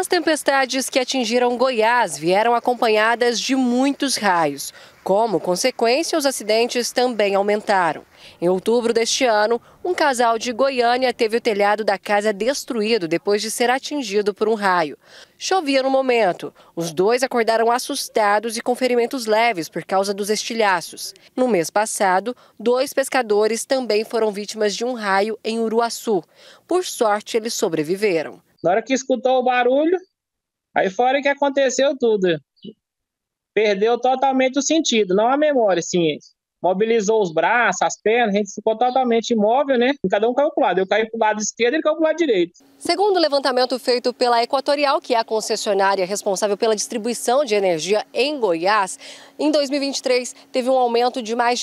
tempestades que atingiram Goiás vieram acompanhadas de muitos raios. Como consequência, os acidentes também aumentaram. Em outubro deste ano, um casal de Goiânia teve o telhado da casa destruído depois de ser atingido por um raio. Chovia no momento. Os dois acordaram assustados e com ferimentos leves por causa dos estilhaços. No mês passado, 2 pescadores também foram vítimas de um raio em Uruaçu. Por sorte, eles sobreviveram. Na hora que escutou o barulho, aí fora que aconteceu tudo. Perdeu totalmente o sentido, não a memória, sim. Mobilizou os braços, as pernas, a gente ficou totalmente imóvel, né? Cada um caiu para o lado. Eu caí para o lado esquerdo e ele caiu para o lado direito. Segundo o levantamento feito pela Equatorial, que é a concessionária responsável pela distribuição de energia em Goiás, em 2023 teve um aumento de mais de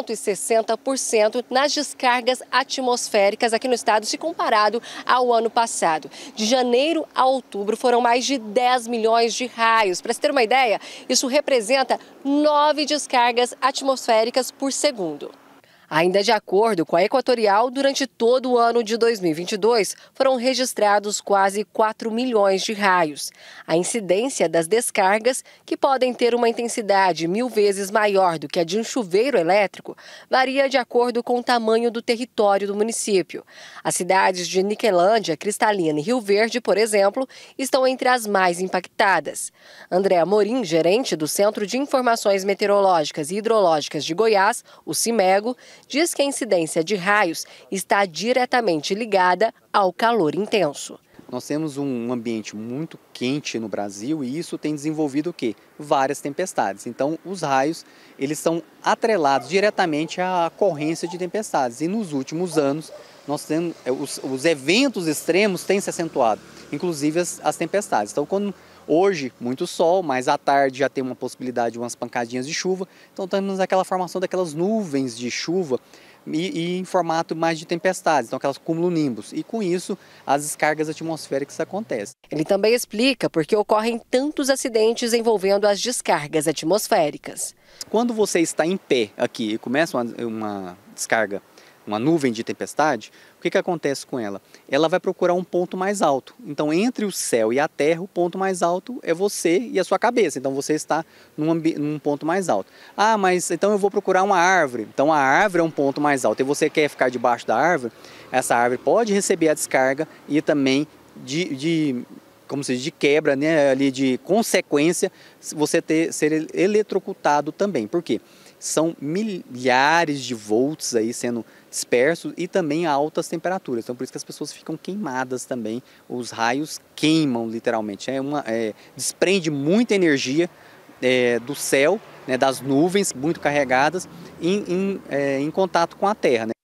160% nas descargas atmosféricas aqui no estado, se comparado ao ano passado. De janeiro a outubro foram mais de 10 milhões de raios. Para se ter uma ideia, isso representa 9 descargas atmosféricas por segundo. Ainda de acordo com a Equatorial, durante todo o ano de 2022, foram registrados quase 4 milhões de raios. A incidência das descargas, que podem ter uma intensidade 1000 vezes maior do que a de um chuveiro elétrico, varia de acordo com o tamanho do território do município. As cidades de Niquelândia, Cristalina e Rio Verde, por exemplo, estão entre as mais impactadas. André Amorim, gerente do Centro de Informações Meteorológicas e Hidrológicas de Goiás, o CIMEGO, diz que a incidência de raios está diretamente ligada ao calor intenso. Nós temos um ambiente muito quente no Brasil e isso tem desenvolvido o quê? Várias tempestades. Então, os raios, eles são atrelados diretamente à ocorrência de tempestades. E nos últimos anos, nós temos, os eventos extremos têm se acentuado, inclusive as tempestades. Então, quando hoje, muito sol, mas à tarde já tem uma possibilidade de umas pancadinhas de chuva. Então temos aquela formação daquelas nuvens de chuva e em formato mais de tempestades, então aquelas cumulonimbus. E com isso, as descargas atmosféricas acontecem. Ele também explica por que ocorrem tantos acidentes envolvendo as descargas atmosféricas. Quando você está em pé aqui e começa uma descarga, uma nuvem de tempestade, o que acontece com ela? Ela vai procurar um ponto mais alto. Então, entre o céu e a terra, o ponto mais alto é você e a sua cabeça. Então, você está num ponto mais alto. Ah, mas então eu vou procurar uma árvore. Então, a árvore é um ponto mais alto e você quer ficar debaixo da árvore, essa árvore pode receber a descarga e também como se diz, de quebra, né, ali de consequência, você ser eletrocutado também. Por quê? São milhares de volts aí sendo dispersos e também a altas temperaturas. Então, por isso que as pessoas ficam queimadas também. Os raios queimam literalmente. Desprende muita energia do céu, né, das nuvens muito carregadas em contato com a terra, né?